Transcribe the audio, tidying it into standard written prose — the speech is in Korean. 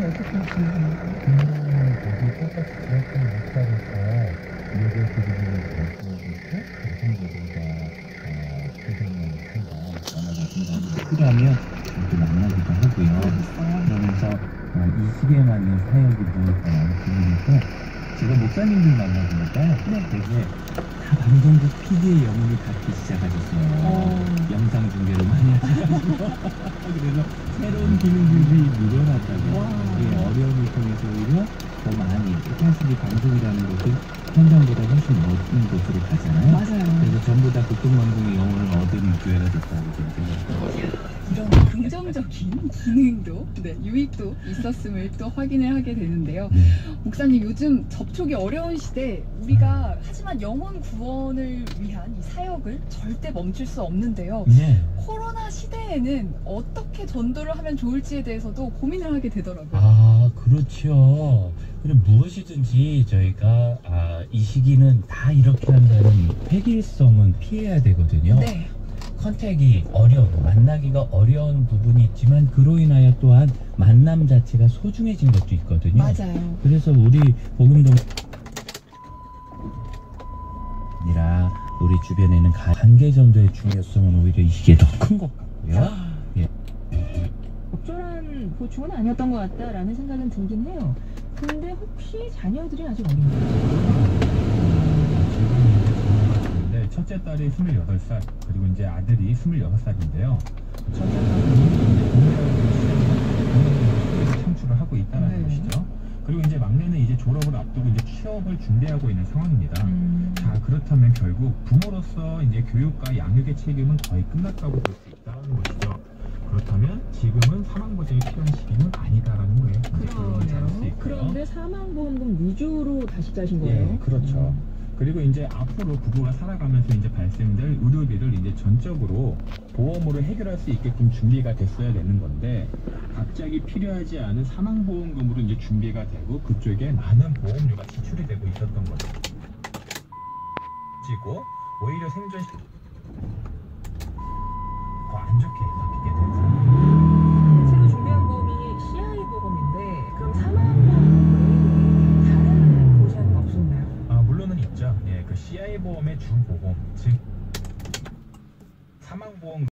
어떻게 하시는 거예요? 거기 똑같이 지역장 역할에서 예배 드리는 것이고 가정제도가 대상을 한다. 만나서 필요하면 이렇게 만나기도 하고요. 그러면서 이 시기에 맞는 사역이 무엇일까라는 고민이고 제가 목사님들 만나보니까 되게 다 방송국 PD의 영혼이 닿기 시작하셨어요. 영상 중계를 많이 하셔가지고 그래서 새로운 기능들이 늘어났다고. 이 어려움을 통해서 오히려 더 많이 사실 이 방송이라는 것은 현장보다 훨씬 넓은 곳으로 가잖아요. 맞아요. 그래서 전부 다 교통방송의 영혼을 얻은 교회가 됐다고 저는 생각합니다. 이런 긍정적인 기능도, 유익도 있었음을 또 확인을 하게 되는데요. 목사님, 요즘 접촉이 어려운 시대 우리가 하지만 영혼 구원을 위한 이 사역을 절대 멈출 수 없는데요. 네. 코로나 시대에는 어떻게 전도를 하면 좋을지에 대해서도 고민을 하게 되더라고요. 그렇죠. 그럼 무엇이든지 저희가 이 시기는 다 이렇게 한다는 획일성은 피해야 되거든요. 네. 컨택이 만나기가 어려운 부분이 있지만 그로 인하여 또한 만남 자체가 소중해진 것도 있거든요. 맞아요. 그래서 우리 복음동 아니라 우리 주변에는 관계전도의 중요성은 오히려 이 시기에 더 큰 것 같고요. 예. 적절한 보충은 아니었던 것 같다라는 생각은 들긴 해요. 근데 혹시 자녀들이 아직 어린가요? 네, 첫째 딸이 28살, 그리고 이제 아들이 26살인데요. 첫째 딸은 이제 공부를 창출을 하고 있다는 것이죠. 그리고 이제 막내는 이제 졸업을 앞두고 이제 취업을 준비하고 있는 상황입니다. 자, 그렇다면 결국 부모로서 이제 교육과 양육의 책임은 거의 끝났다고 볼 수 있다는 것이죠. 그렇다면 지금은 사망보장이 필요한 시기는 아니다라는 거예요. 그러네요. 그런데 사망보험금 위주로 다시 짜신 거예요? 예, 그렇죠. 그리고 이제 앞으로 부부가 살아가면서 이제 발생될 의료비를 이제 전적으로 보험으로 해결할 수 있게끔 준비가 됐어야 되는 건데 갑자기 필요하지 않은 사망보험금으로 이제 준비가 되고 그쪽에 많은 보험료가 지출이 되고 있었던 거죠. 지고 오히려 생존 더 안 좋게 바뀌게 되죠. 새로 준비한 보험이 CI 보험인데 그럼 사망보험 외에 다른 보장은 없었나요? 물론은 있죠. 예, 그 CI 보험의 주 보험, 즉 사망보험